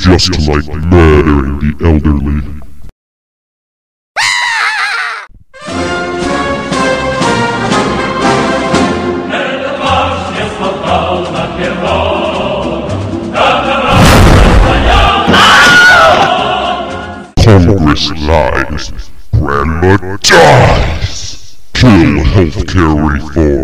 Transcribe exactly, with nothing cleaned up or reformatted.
just like murdering the elderly. Congress lies, Grandma dies! Kill healthcare reform.